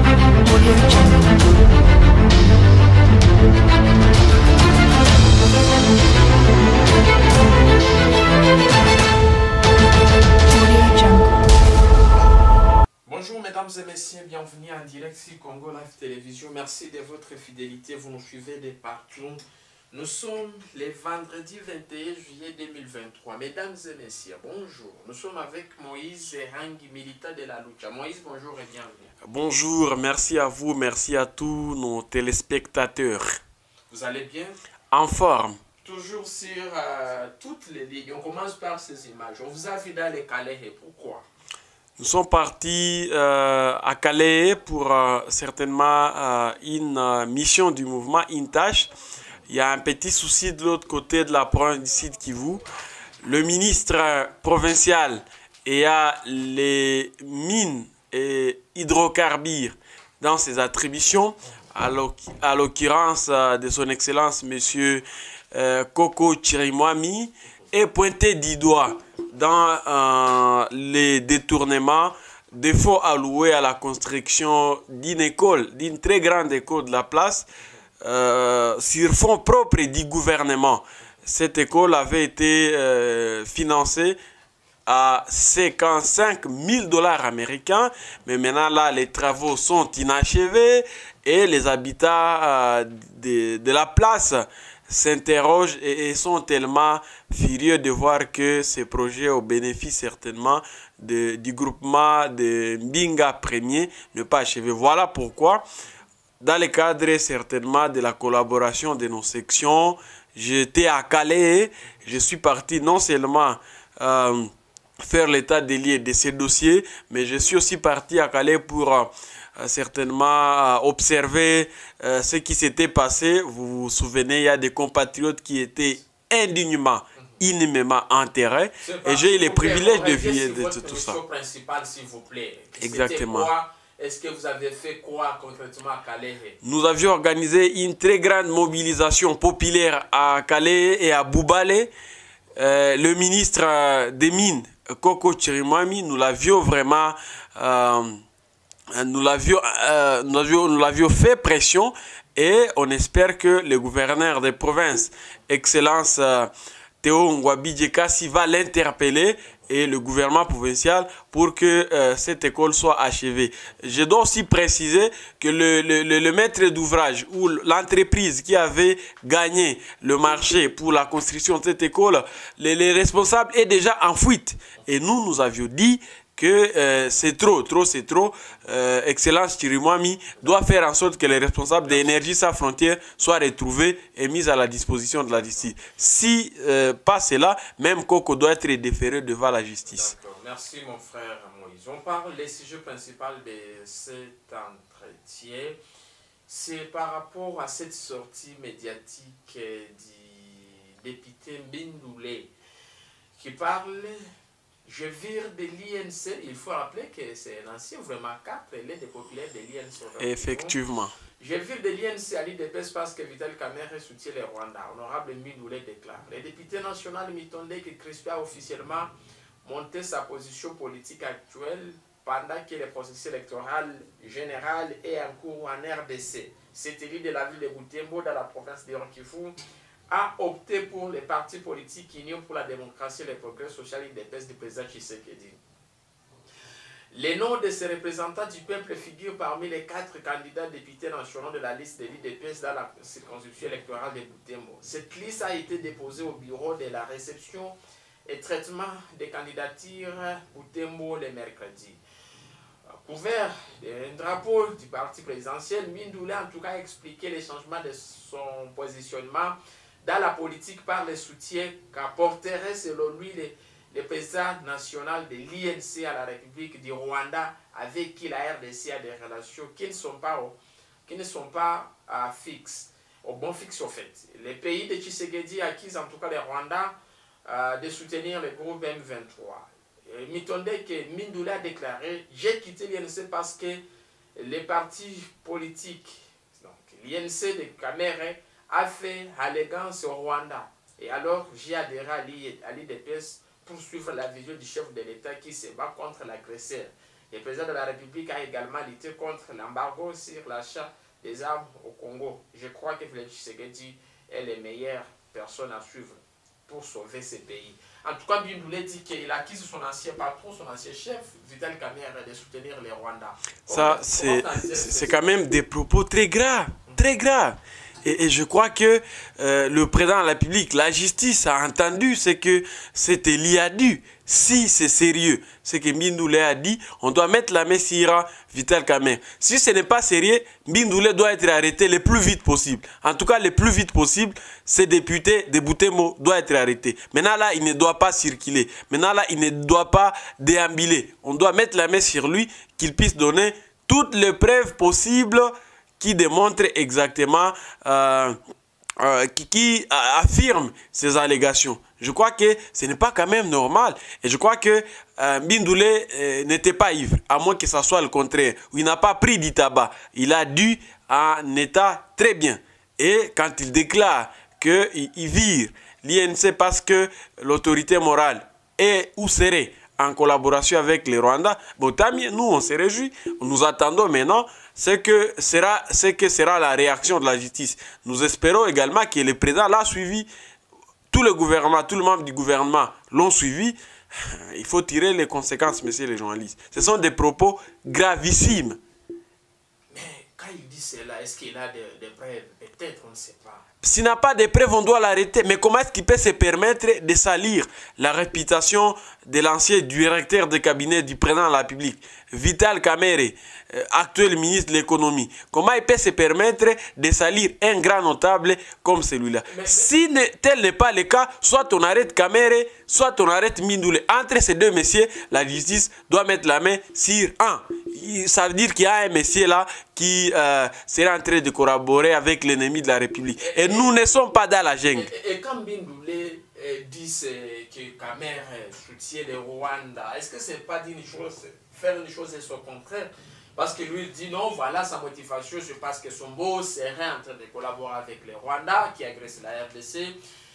Bonjour mesdames et messieurs, bienvenue en direct sur Congo Live Télévision. Merci de votre fidélité, vous nous suivez de partout. Nous sommes le vendredi 21 juillet 2023. Mesdames et messieurs, bonjour. Nous sommes avec Moïse Hangi, militant de la lucha. Moïse, bonjour et bienvenue. Bonjour, merci à vous, merci à tous nos téléspectateurs. Vous allez bien? En forme. Toujours sur toutes les lignes. On commence par ces images. On vous a vu dans les Calais. Pourquoi? Nous sommes partis à Calais pour certainement une mission du mouvement Intache. Il y a un petit souci de l'autre côté de la province du Sud Kivu. Le ministre provincial a les mines et hydrocarbures dans ses attributions, à l'occurrence de son excellence monsieur Koko Chirimwami, est pointé du doigt dans les détournements des fonds alloués à la construction d'une école, d'une très grande école de la place, sur fonds propres du gouvernement. Cette école avait été financée à 55 000 $ américains, mais maintenant là les travaux sont inachevés et les habitants de la place s'interrogent et sont tellement furieux de voir que ces projets au bénéfice certainement du groupement de Mbinga Premier ne pas achevé. Voilà pourquoi, dans le cadre certainement de la collaboration de nos sections, j'étais à Calais, je suis parti non seulement faire l'état des lieux de ces dossiers, mais je suis aussi parti à Calais pour certainement observer ce qui s'était passé. Vous vous souvenez, il y a des compatriotes qui étaient indignement, inhumément enterrés, et j'ai eu les privilèges de vivre de tout ça. S'il vous plaît. Exactement. Est-ce que vous avez fait quoi concrètement à Calais? Nous avions organisé une très grande mobilisation populaire à Calais et à Boubalé. Le ministre des Mines, Koko Chirimwami, nous l'avions vraiment nous l'avions fait pression, et on espère que le gouverneur des provinces, Excellence Théo Ngouabi-Djekassi, va l'interpeller et le gouvernement provincial pour que cette école soit achevée. Je dois aussi préciser que le maître d'ouvrage ou l'entreprise qui avait gagné le marché pour la construction de cette école, les responsables est déjà en fuite. Et nous avions dit que c'est trop. Excellence Chirimwami doit faire en sorte que les responsables d'Énergie sans frontières soient retrouvés et mis à la disposition de la justice. Si pas cela, même Koko doit être déféré devant la justice. Merci mon frère Moïse. On parle des sujets principaux de cet entretien. C'est par rapport à cette sortie médiatique du député Mbindoulé qui parle. Je vire de l'INC. Il faut rappeler que c'est un ancien vraiment cap, il est des populaires de l'INC. Effectivement. Je vire de l'INC à l'IDPS parce que Vital Kamerhe soutient le Rwanda. Honorable Mbindoulé déclare. Le député national Mitondé qui Crispy a officiellement monté sa position politique actuelle pendant que le processus électoral général est en cours en RDC. Cet élu de la ville de Butembo dans la province de Nord-Kivu a opté pour les partis politiques Union pour la démocratie et le progrès social IDPS du président Tshisekedi. Les noms de ces représentants du peuple figurent parmi les 4 candidats députés nationaux de la liste de l'IDPS dans la circonscription électorale de Butembo. Cette liste a été déposée au bureau de la réception et traitement des candidatures Butembo le mercredi. Couvert d'un drapeau du parti présidentiel, Mbindoulé en tout cas a expliqué les changements de son positionnement dans la politique par le soutien qu'apporterait selon lui le président national de l'INC à la République du Rwanda, avec qui la RDC a des relations qui ne sont pas fixes, au bon fixe au fait. Les pays de Tshisekedi accusent en tout cas le Rwanda de soutenir le groupe M23. Mitondé que Mbindoulé a déclaré: j'ai quitté l'INC parce que les partis politiques, donc l'INC de Kamerhe, a fait allégance au Rwanda. Et alors, j'ai adhéré à l'IDPS pour suivre la vision du chef de l'État qui se bat contre l'agresseur. Le président de la République a également lutté contre l'embargo sur l'achat des armes au Congo. Je crois que Félix Tshisekedi est la meilleure personne à suivre pour sauver ce pays. En tout cas, Bindoulé dit qu'il a acquis son ancien patron, son ancien chef, Vital Kamerhe, de soutenir les Rwandais. Ça, c'est quand même des propos très graves, très graves. Et je crois que le président de la République, la justice a entendu ce que cet Eli a dit. Si c'est sérieux, ce que Bindoulé a dit, on doit mettre la main sur Vital Kamerhe. Si ce n'est pas sérieux, Bindoulé doit être arrêté le plus vite possible. En tout cas, le plus vite possible, ces députés de Boutemo doivent être arrêtés. Maintenant là, il ne doit pas circuler. Maintenant là, il ne doit pas déambuler. On doit mettre la main sur lui, qu'il puisse donner toutes les preuves possibles qui démontrent exactement, qui affirme ces allégations. Je crois que ce n'est pas quand même normal. Et je crois que Bindoulé n'était pas ivre, à moins que ce soit le contraire. Il n'a pas pris du tabac. Il a dû en état très bien. Et quand il déclare qu'il vire l'INC parce que l'autorité morale est ou serait en collaboration avec les Rwandais, bon, tant mieux, nous on se réjouit. Nous attendons maintenant ce que sera la réaction de la justice. Nous espérons également que le président l'a suivi. Tout le gouvernement, tout le membre du gouvernement l'ont suivi. Il faut tirer les conséquences, messieurs les journalistes. Ce sont des propos gravissimes. Mais quand il dit cela, est-ce qu'il a des preuves? Peut-être, on ne sait pas. S'il n'a pas de preuves, on doit l'arrêter. Mais comment est-ce qu'il peut se permettre de salir la réputation de l'ancien directeur de cabinet du président de la République, Vital Kamerhe, actuel ministre de l'économie? Comment il peut se permettre de salir un grand notable comme celui-là? Si tel n'est pas le cas, soit on arrête Kamerhe, soit on arrête Bindoulé. Entre ces deux messieurs, la justice doit mettre la main sur un. Ça veut dire qu'il y a un monsieur là qui sera en train de collaborer avec l'ennemi de la République. Et nous ne sommes pas dans la jungle. Et quand Bindoulé dit que Kamerhe soutient le Rwanda, est-ce que c'est pas dire une chose, faire une chose et son contraire? Parce que lui dit non, voilà sa motivation, c'est parce que son boss serait en train de collaborer avec les Rwandais qui agressent la RDC.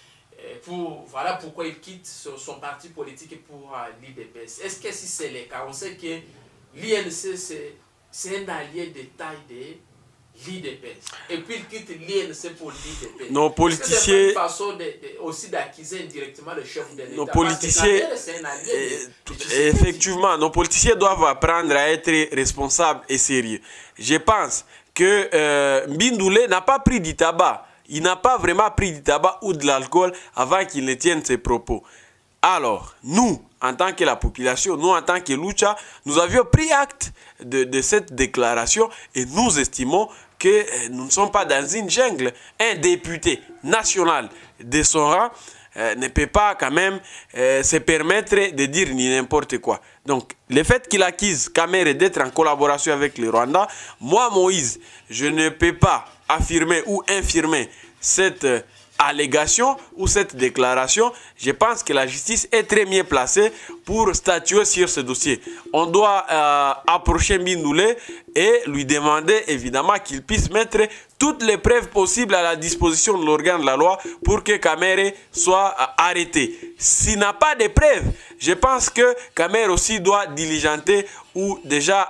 Voilà pourquoi il quitte son parti politique pour l'IDPS. Est-ce que si c'est le cas, on sait que l'INC c'est un allié de taille de l'IDPS. Et puis il quitte l'INC pour l'IDPS. Nos politiciens... C'est une façon aussi d'accuser indirectement le chef de l'État. Nos politiciens... Effectivement, nos politiciens doivent apprendre à être responsables et sérieux. Je pense que Bindoulé n'a pas pris du tabac. Il n'a pas vraiment pris du tabac ou de l'alcool avant qu'il ne tienne ses propos. Alors, nous, en tant que la population, nous, en tant que Lucha, nous avions pris acte de cette déclaration et nous estimons que nous ne sommes pas dans une jungle. Un député national de son rang ne peut pas quand même se permettre de dire ni n'importe quoi. Donc, le fait qu'il accuse Kamerhe d'être en collaboration avec les Rwandais, moi, Moïse, je ne peux pas affirmer ou infirmer cette allégation ou cette déclaration. Je pense que la justice est très bien placée pour statuer sur ce dossier. On doit approcher Bindoulé et lui demander évidemment qu'il puisse mettre toutes les preuves possibles à la disposition de l'organe de la loi pour que Kamerhe soit arrêté. S'il n'a pas de preuves, je pense que Kamerhe aussi doit diligenter ou déjà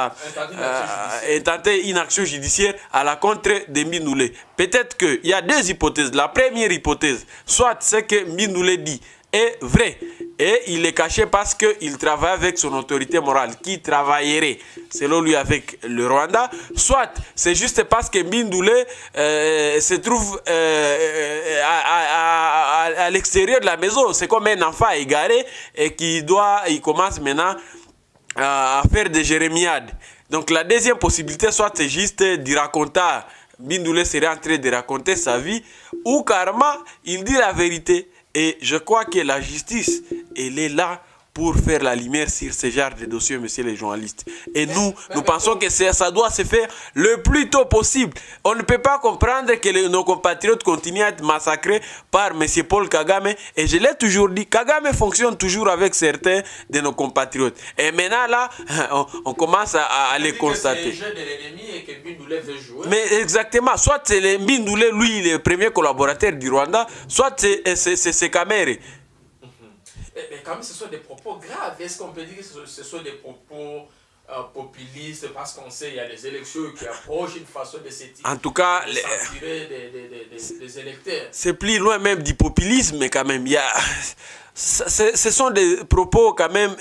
intenter une action judiciaire à la contre de Bindoulé. Peut-être qu'il y a deux hypothèses. La première hypothèse, soit ce que Bindoulé dit est vrai et il est caché parce qu'il travaille avec son autorité morale qui travaillerait selon lui avec le Rwanda, soit c'est juste parce que Bindoulé se trouve à l'extérieur de la maison. C'est comme un enfant égaré et il commence maintenant à faire des jérémiades. Donc la deuxième possibilité, soit c'est juste du raconteur. Bindoulé serait en train de raconter sa vie ou carrément il dit la vérité. Et je crois que la justice, elle est là pour faire la lumière sur ce genre de dossiers, messieurs les journalistes. Et nous pensons que ça doit se faire le plus tôt possible. On ne peut pas comprendre que nos compatriotes continuent à être massacrés par M. Paul Kagame. Et je l'ai toujours dit, Kagame fonctionne toujours avec certains de nos compatriotes. Et maintenant, là, on commence à les constater. C'est le jeu de l'ennemi et que Bindoulé veut jouer. Mais exactement, soit c'est Bindoulé, lui, le premier collaborateur du Rwanda, soit c'est Kamerhe. Mais quand même, ce sont des propos graves. Est-ce qu'on peut dire que ce sont des propos populiste, parce qu'on sait qu'il y a des élections qui approchent, une façon de en tout cas, s'attirer des électeurs. C'est plus loin même du populisme, mais quand même, il y a... Ce sont des propos quand même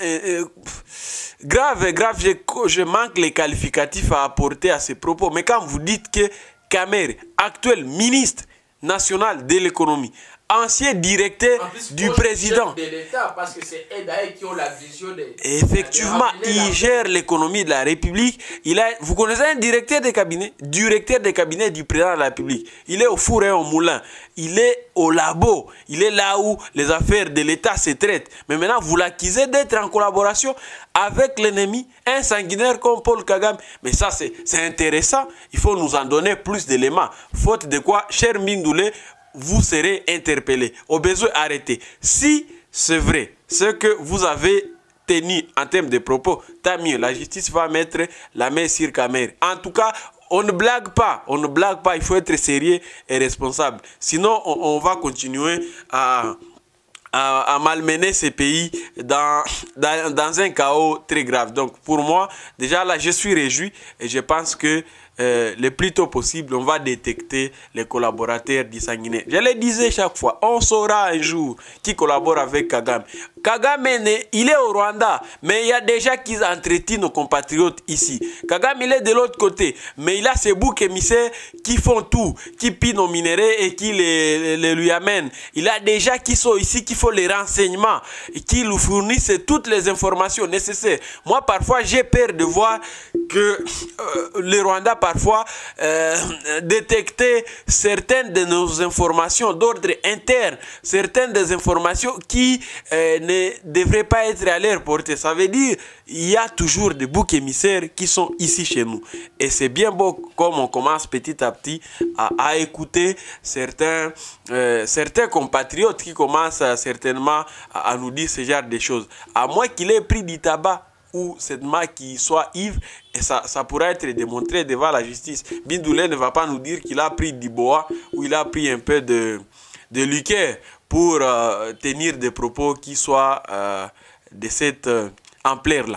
graves. Je manque les qualificatifs à apporter à ces propos. Mais quand vous dites que Kamer, actuel ministre national de l'économie, ancien directeur du président. De l'État, parce que c'est eux qui ont la vision de... Effectivement, il gère l'économie de la République. Vous connaissez un directeur de cabinet? Directeur de cabinet du président de la République. Il est au four et au moulin. Il est au labo. Il est là où les affaires de l'État se traitent. Mais maintenant, vous l'accusez d'être en collaboration avec l'ennemi, un sanguinaire comme Paul Kagame. Mais ça, c'est intéressant. Il faut nous en donner plus d'éléments. Faute de quoi, cher Mbindoulé, vous serez interpellé. Au besoin, arrêtez. Si c'est vrai, ce que vous avez tenu en termes de propos, tant mieux. La justice va mettre la main sur Kamer. En tout cas, on ne blague pas. On ne blague pas. Il faut être sérieux et responsable. Sinon, on va continuer à malmener ces pays dans un chaos très grave. Donc, pour moi, déjà là, je suis réjoui et je pense que le plus tôt possible, on va détecter les collaborateurs du sanguinaire. Je le disais chaque fois, on saura un jour qui collabore avec Kagame. Kagame, il est au Rwanda, mais il y a déjà qui entretiennent nos compatriotes ici. Kagame, il est de l'autre côté, mais il a ses boucs émissaires qui font tout, qui pillent nos minéraux et qui les lui amènent. Il a déjà qui sont ici, qui font les renseignements, et qui lui fournissent toutes les informations nécessaires. Moi, parfois, j'ai peur de voir que le Rwanda, parfois, détecter certaines de nos informations d'ordre interne, certaines des informations qui ne devraient pas être à leur portée. Ça veut dire il y a toujours des boucs émissaires qui sont ici chez nous. Et c'est bien beau comme on commence petit à petit à écouter certains compatriotes qui commencent certainement à nous dire ce genre de choses. À moins qu'il ait pris du tabac ou certainement qu'il soit ivre, et ça pourra être démontré devant la justice. Mbindoulé ne va pas nous dire qu'il a pris du bois ou il a pris un peu de liqueur pour tenir des propos qui soient de cette ampleur-là.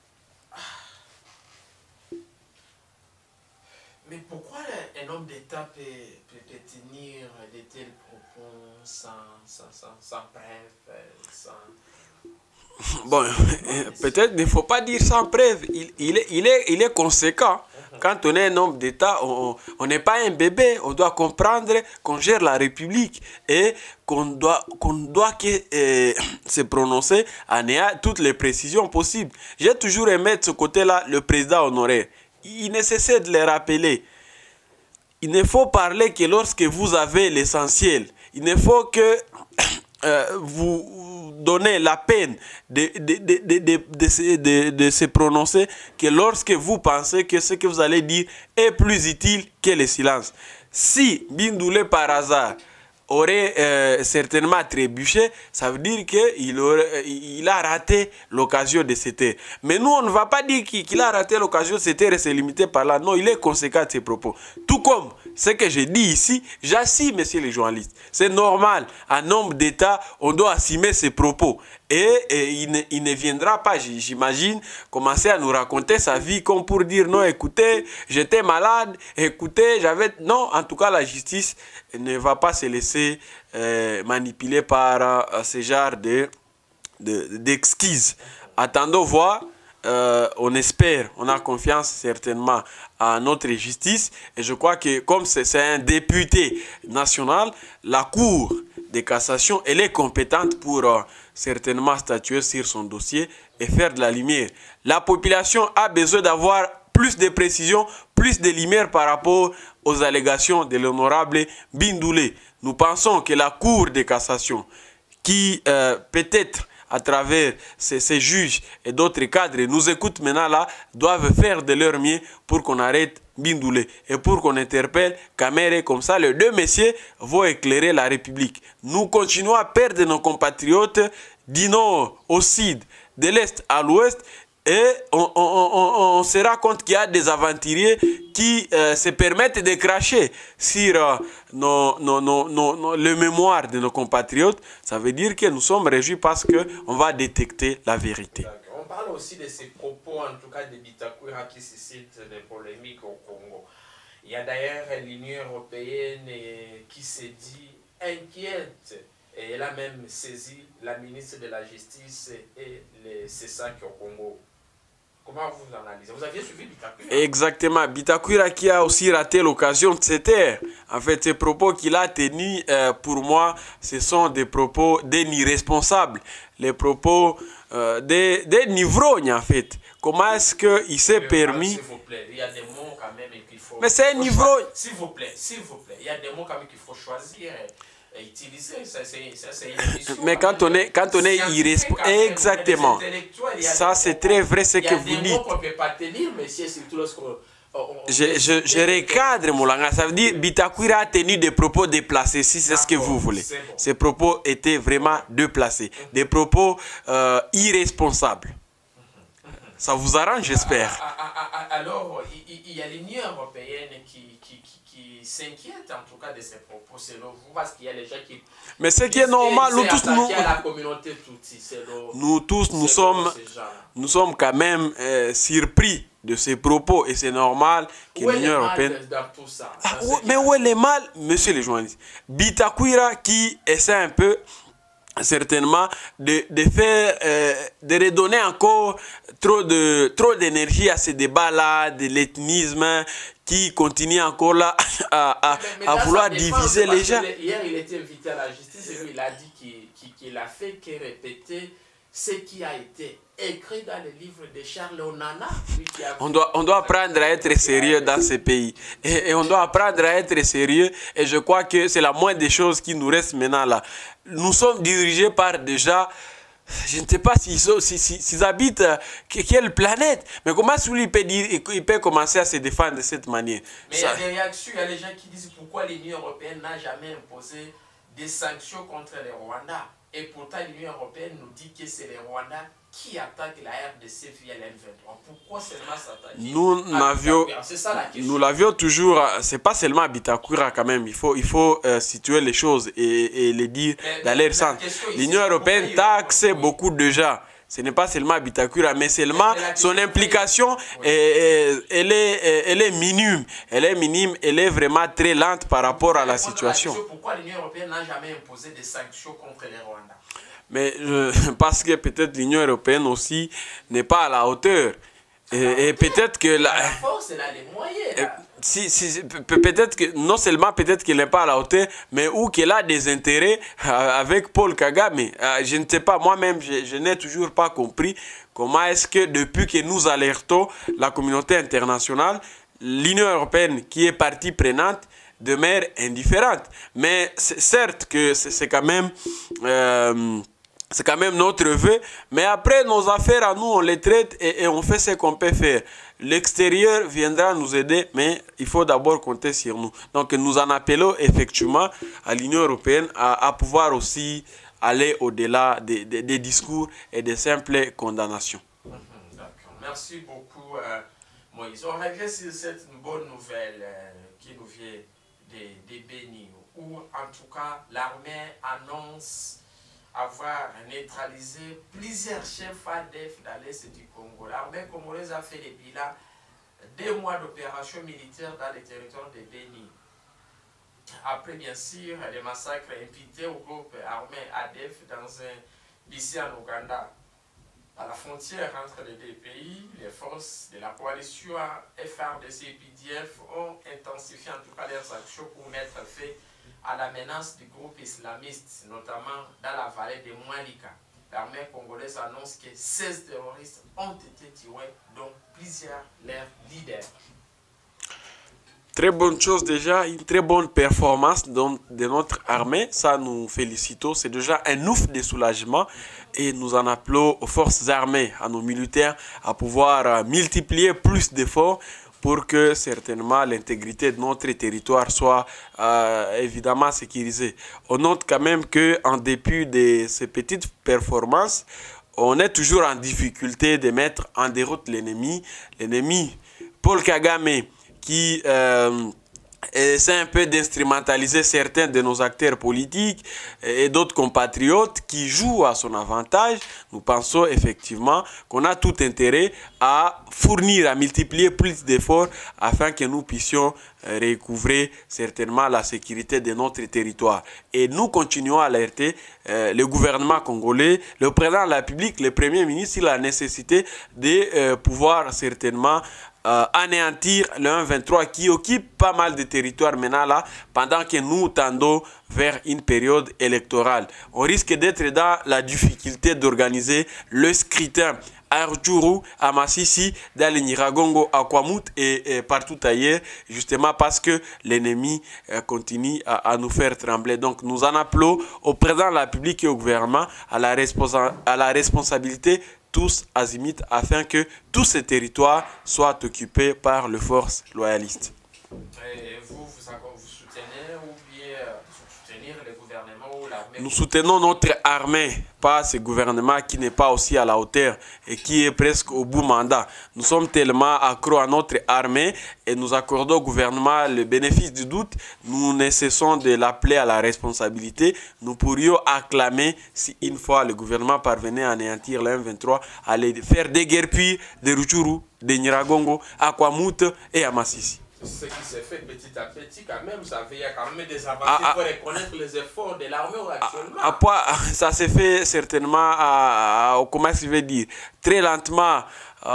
Mais pourquoi un homme d'État peut tenir de tels propos sans preuve, sans... Bon, peut-être il ne faut pas dire sans preuve. Il est conséquent. Quand on est un homme d'État, on n'est pas un bébé. On doit comprendre qu'on gère la République et qu'on doit se prononcer en ayant toutes les précisions possibles. J'ai toujours aimé de ce côté-là le président honoraire. Il ne cesse de le rappeler. Il ne faut parler que lorsque vous avez l'essentiel. Il ne faut que vous donnez la peine de se prononcer que lorsque vous pensez que ce que vous allez dire est plus utile que le silence. Si Mbindoulé par hasard aurait certainement trébuché, ça veut dire qu'il a raté l'occasion de se taire. Mais nous, on ne va pas dire qu'il a raté l'occasion de se taire et se limiter par là. Non, il est conséquent de ses propos. Tout comme ce que je dis ici, j'assume, messieurs les journalistes. C'est normal. Un homme d'État, on doit assumer ses propos. Et il ne viendra pas, j'imagine, commencer à nous raconter sa vie comme pour dire non, écoutez, j'étais malade, écoutez, j'avais... Non, en tout cas, la justice ne va pas se laisser manipuler par ce genre d'exquises. Attendons voir. On espère, on a confiance certainement à notre justice et je crois que comme c'est un député national, la Cour de cassation, elle est compétente pour certainement statuer sur son dossier et faire de la lumière. La population a besoin d'avoir plus de précision, plus de lumière par rapport aux allégations de l'honorable Mbindoulé. Nous pensons que la Cour de cassation, qui peut-être à travers ces juges et d'autres cadres nous écoutent maintenant là, doivent faire de leur mieux pour qu'on arrête Mbindoulé et pour qu'on interpelle Kamere. Comme ça, les deux messieurs vont éclairer la République. Nous continuons à perdre nos compatriotes du nord au sud, de l'est à l'ouest. Et on se rend compte qu'il y a des aventuriers qui se permettent de cracher sur le mémoire de nos compatriotes. Ça veut dire que nous sommes réjouis parce qu'on va détecter la vérité. On parle aussi de ces propos propos en tout cas de Bitakwira qui suscite des polémiques au Congo. Il y a d'ailleurs l'Union européenne qui s'est dit inquiète et elle a même saisi la ministre de la Justice et les CESAC au Congo. Comment vous analysez? Vous aviez suivi Bitakwira? Exactement. Bitakwira qui a aussi raté l'occasion de se taire. En fait, ces propos qu'il a tenus, pour moi, ce sont des propos d'un irresponsable. Les propos des ivrognes, en fait. Comment est-ce qu'il s'est permis... S'il vous plaît, il y a des mots quand même qu'il faut... Mais c'est un ivrogne. S'il vous plaît, il y a des mots quand même qu'il faut choisir et utiliser. Ça, c'est mais quand on est irresponsable... Exactement. Ça, c'est très vrai ce que vous dites. Il y a des mots qu'on ne peut pas tenir, monsieur, surtout lorsqu'on... Je recadre mon langage. Ça veut dire Bitakwira a tenu des propos déplacés, si c'est ce que vous voulez. Bon. Ces propos étaient vraiment déplacés. Des propos irresponsables. Ça vous arrange, j'espère. Alors, il y a l'Union européenne qui s'inquiète en tout cas de ces propos, selon vous, parce qu'il y a les gens qui... Mais ce qui est normal, nous tous, nous sommes quand même surpris de ces propos et c'est normal que l'Union européenne... Mais où est le mal, monsieur le journaliste? Bitakwira qui essaie un peu certainement de redonner encore trop d'énergie à ces débats-là, de l'ethnisme qui continue encore là à vouloir diviser les gens. Hier, il était invité à la justice et lui, il a dit qu'il a fait que répéter ce qui a été écrit dans le livre de Charles Onana. On doit apprendre à être sérieux dans ce pays. Et on doit apprendre à être sérieux. Et je crois que c'est la moindre des choses qui nous reste maintenant là. Nous sommes dirigés par déjà... Je ne sais pas s'ils habitent quelle planète. Mais comment il peut commencer à se défendre de cette manière? Mais il y a des réactions, il y a des gens qui disent pourquoi l'Union européenne n'a jamais imposé des sanctions contre les Rwandais. Et pourtant l'Union européenne nous dit que c'est les Rwandais qui attaquent la RDC via l'M23. Pourquoi seulement s'attaquer? Nous l'avions toujours, c'est pas seulement à Bitakwira quand même, il faut situer les choses et les dire dans leur sens. L'Union européenne taxe beaucoup de gens. Ce n'est pas seulement à Bitakwira, mais seulement son implication, elle est minime. Elle est minime, elle est vraiment très lente par rapport à la situation. Pourquoi l'Union européenne n'a jamais imposé des sanctions contre les Rwandais? Mais parce que peut-être l'Union européenne aussi n'est pas à la hauteur. Et peut-être que la force, elle a les moyens. Peut-être que non seulement peut-être qu'elle n'est pas à la hauteur, mais ou qu'elle a des intérêts avec Paul Kagame. Je ne sais pas, moi-même, je n'ai toujours pas compris comment est-ce que depuis que nous alertons la communauté internationale, l'Union européenne qui est partie prenante demeure indifférente. Mais certes que c'est quand même... c'est quand même notre vœu, mais après nos affaires à nous, on les traite et on fait ce qu'on peut faire. L'extérieur viendra nous aider, mais il faut d'abord compter sur nous. Donc nous en appelons effectivement à l'Union européenne à pouvoir aussi aller au-delà des discours et des simples condamnations. D'accord. Merci beaucoup Moïse. On revient sur cette bonne nouvelle qui nous vient de Béni, où en tout cas l'armée annonce avoir neutralisé plusieurs chefs ADF dans l'Est du Congo. L'armée congolaise a fait le bilan 2 mois d'opérations militaires dans le territoire de Béni. Après, bien sûr, les massacres imputés au groupe armé ADF dans un lycée en Ouganda. À la frontière entre les deux pays, les forces de la coalition FARDC et PDF ont intensifié en tout cas leurs actions pour mettre fin à la menace du groupe islamiste, notamment dans la vallée de Moualika. L'armée congolaise annonce que 16 terroristes ont été tués, dont plusieurs leurs leaders. Très bonne chose déjà, une très bonne performance de notre armée, ça nous félicitons, c'est déjà un ouf de soulagement et nous en appelons aux forces armées, à nos militaires à pouvoir multiplier plus d'efforts pour que certainement l'intégrité de notre territoire soit évidemment sécurisée. On note quand même qu'en dépit de ces petites performances, on est toujours en difficulté de mettre en déroute l'ennemi. L'ennemi, Paul Kagame, qui c'est un peu d'instrumentaliser certains de nos acteurs politiques et d'autres compatriotes qui jouent à son avantage. Nous pensons effectivement qu'on a tout intérêt à fournir, à multiplier plus d'efforts afin que nous puissions recouvrer certainement la sécurité de notre territoire. Et nous continuons à alerter le gouvernement congolais, le président de la République, le Premier ministre, sur la nécessité de pouvoir certainement anéantir le 1-23 qui occupe pas mal de territoires maintenant là, pendant que nous tendons vers une période électorale. On risque d'être dans la difficulté d'organiser le scrutin à Rutshuru, à Masisi, dans le Nyiragongo, à Kwamut et partout ailleurs, justement parce que l'ennemi continue à nous faire trembler. Donc nous en appelons au président de la République et au gouvernement à la responsabilité tous azimuts afin que tous ces territoires soient occupés par les forces loyalistes. Et vous soutenez ou bien soutenir le gouvernement ou l'armée? Nous soutenons notre armée, pas ce gouvernement qui n'est pas aussi à la hauteur et qui est presque au bout mandat. Nous sommes tellement accros à notre armée et nous accordons au gouvernement le bénéfice du doute. Nous ne cessons de l'appeler à la responsabilité. Nous pourrions acclamer si une fois le gouvernement parvenait à anéantir le M23, à les faire déguerpir de Rutshuru, de Nyiragongo, à Kwamut et à Masisi. Ce qui s'est fait petit à petit, quand même, il y a quand même des avancées. Il faut reconnaître les efforts de l'armée actuellement. Ça s'est fait certainement, comment je vais dire, très lentement.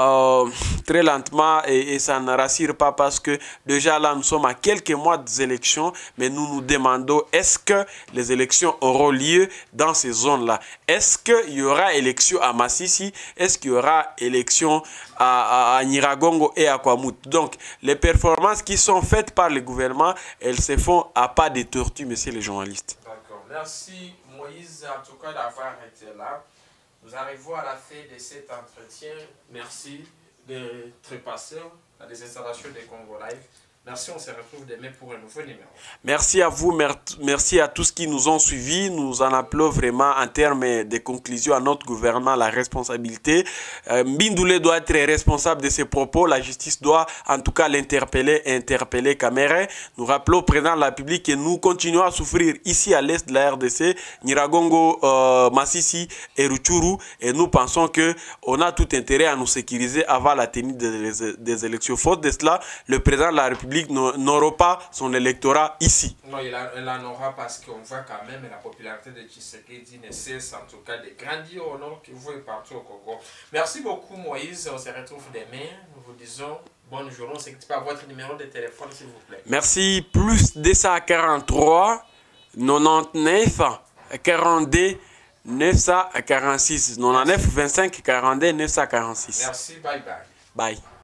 Et ça ne rassure pas parce que déjà là nous sommes à quelques mois des élections, mais nous nous demandons est-ce que les élections auront lieu dans ces zones-là? Est-ce qu'il y aura élection à Masisi? Est-ce qu'il y aura élection à Nyiragongo et à Kwamut? Donc les performances qui sont faites par le gouvernement, elles se font à pas de tortue, messieurs les journalistes. D'accord. Merci Moïse en tout cas d'avoir été là. Nous arrivons à la fin de cet entretien. Merci d'être passé à des installations de Congo Live. Merci, on se retrouve demain pour un nouveau numéro. Merci à vous, merci à tous qui nous ont suivis. Nous en appelons vraiment en termes de conclusion à notre gouvernement la responsabilité. Mbindoulé doit être responsable de ses propos. La justice doit en tout cas l'interpeller et interpeller Caméré. Nous rappelons au président de la République que nous continuons à souffrir ici à l'est de la RDC, Nyiragongo, Masisi et Rutshuru. Et nous pensons qu'on a tout intérêt à nous sécuriser avant la tenue des élections. Faute de cela, le président de la République n'aura pas son électorat ici. Non, il en aura parce qu'on voit quand même la popularité de Tshisekedi ne cesse en tout cas de grandir au nord Kivu et partout au Congo. Merci beaucoup Moïse, on se retrouve demain. Nous vous disons bonne journée. On s'équipe à votre numéro de téléphone s'il vous plaît. Merci, plus 243 99 42 946 99 25 42 946. Merci, bye bye. Bye.